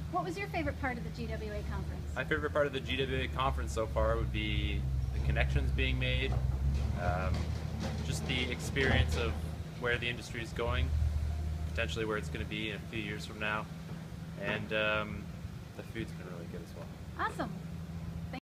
What was your favorite part of the GWA conference? My favorite part of the GWA conference so far would be the connections being made, just the experience of where the industry is going, potentially where it's going to be in a few years from now, and the food's been really good as well. Awesome.